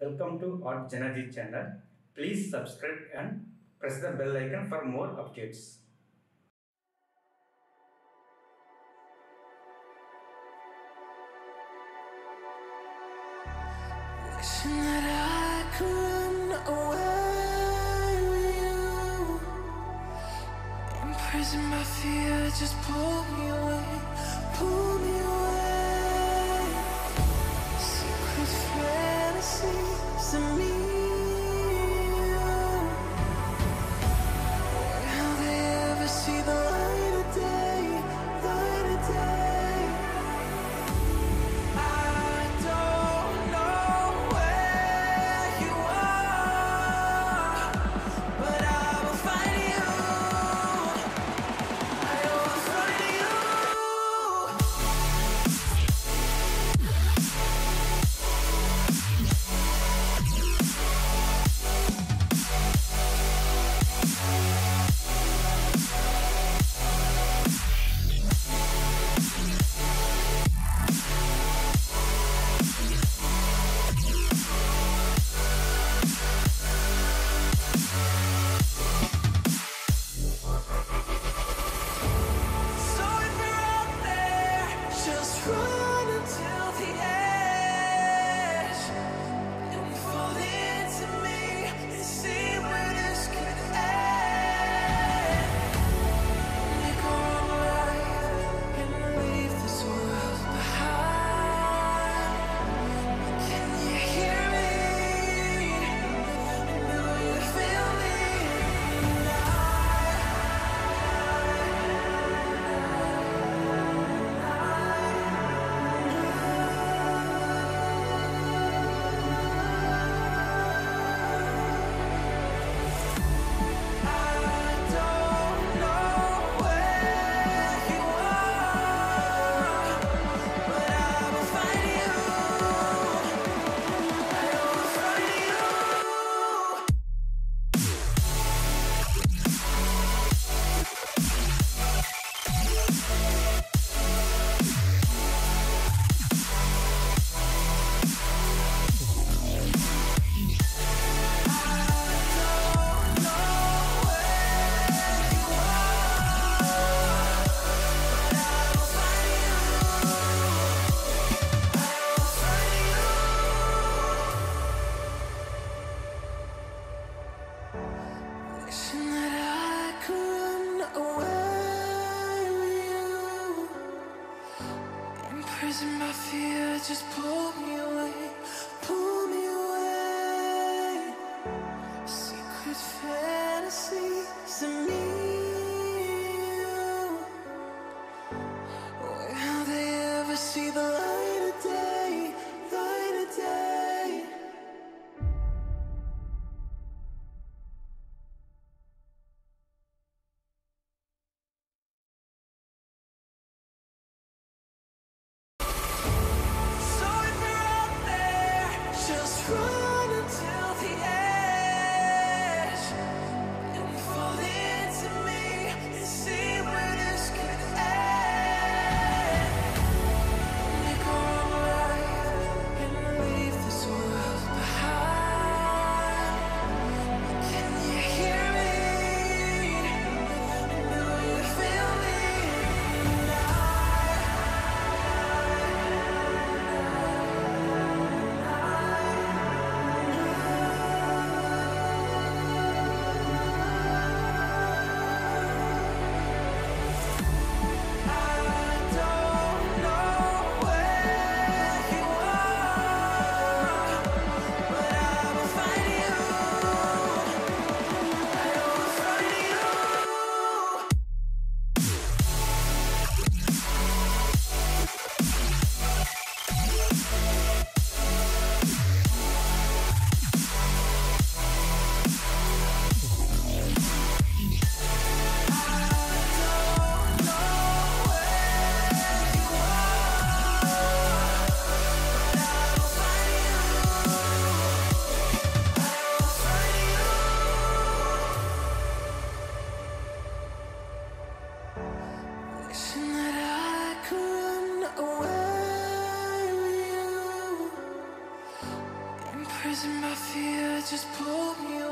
Welcome to Art Janaji channel. Please subscribe and press the bell icon for more updates. Wishing that I could run away with you. Imprisoned by fear, just pull me away, pull me away. Secret fantasies of me. Will they ever see the light of day, light of day? I don't know where you are, but I will find you. I will find you. So if you're out there, just run until the edge and fall into me and see where this could end. Make our own life and leave this world behind. Can you hear me? Do you feel me? I don't know where you are, but I will find you. I will find you. Wishing that I could run away with you. Imprisoned by fear, just pull me away, pull me away. Secret fantasies of me. Will they ever see the light of day, light of day? So if you're out there, and my fear just pull me